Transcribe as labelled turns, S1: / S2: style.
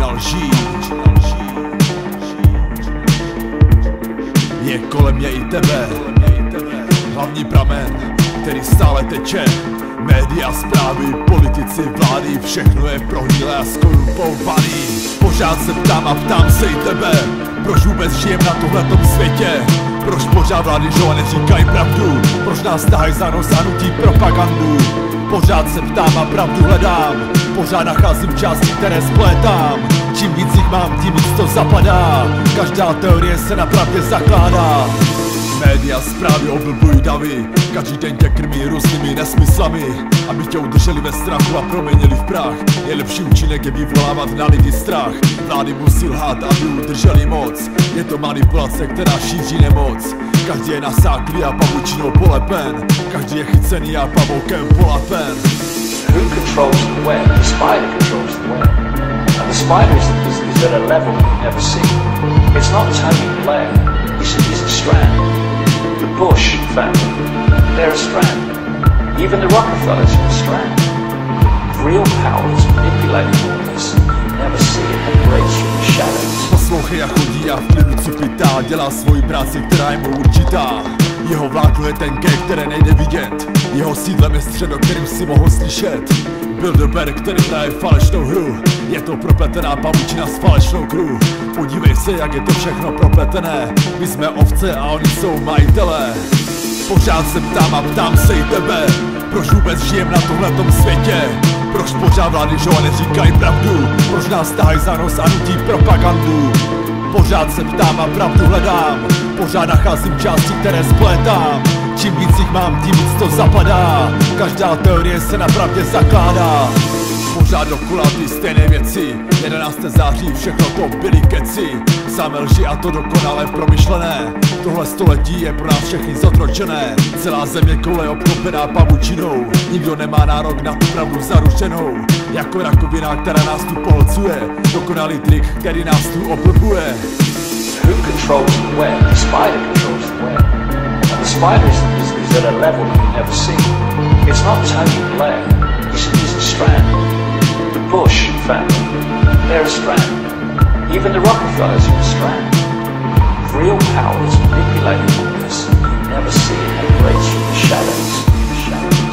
S1: většina lží. Je kolem mě i tebe, hlavní pramen, který stále teče. Média, zprávy, politici, vlády, všechno je prohnilé a skorumpovaný. Pořád se ptám a ptám se i tebe, proč vůbec žijem na tohletom světě? Proč pořád vlády neříkají pravdu? Proč nás tahají za nos a nutí propagandu? Pořád se ptám a pravdu hledám, pořád nacházím části, které splétám. Čím víc jich mám, tím víc to zapadá. Každá teorie se na pravdě zakládá. Média, zprávy oblbují davy, každý den tě krmí různými nesmyslami, aby tě udrželi ve strachu a proměnili v prach. Nejlepší účinek je vyvolávat na lidi strach. Vlády musí lhát, aby udrželi moc. Je to manipulace, která šíří nemoc. Každý je nasáklý a pavučinou polepen, každý je chycený a pavoukem polapen.
S2: Who controls the web? The spider controls the web. And the spider is at a level you've never seen. It's not Tony Blair, he's a strand. The Bush family, they're a strand. Even the Rockefellers are a strand. Real power is manipulating all this. You never see it, it breaks from the shadows.
S1: Poslouchej a chodí a v klidu cupitá, dělá svoji práci, která je mu určitá. Jeho vládnu je tenké, které nejde vidět. Jeho sídlem je střed, o kterým si mohl slyšet. Bilderberg, který hraje falešnou hru. Je to propletená pavučina s falešnou kru. Podívej se, jak je to všechno propletené. My jsme ovce a oni jsou majitelé. Pořád se ptám a ptám se i tebe, proč vůbec žijem na tohletom světě? Proč pořád vlády neříkají pravdu? Proč nás tahají za nos a nutí propagandu? Pořád se ptám a pravdu hledám, pořád nacházím části, které splétám. Čím víc jich mám, tím víc to zapadá. Každá teorie se na pravdě zakládá. Pořád dokola ty stejné věci. 11. září, všechno to byly keci. Samé lži a to dokonale promyšlené. Tohle století je pro nás všechny zotročené. Celá země koule obklopená pavučinou. Nikdo nemá nárok na tu pravdu zaručenou. Jako rakovina, která nás tu pohlcuje. Dokonalý trik, který nás tu oblbuje.
S2: Who controls the web? The spider controls the web. And the spider is at a level you've never seen. It's not Tony Blair, he's a strand. The Bush family, they're a strand. Even the Rockefellers are a strand. Real power is manipulating all this. You never see it, it breaks from the shadows.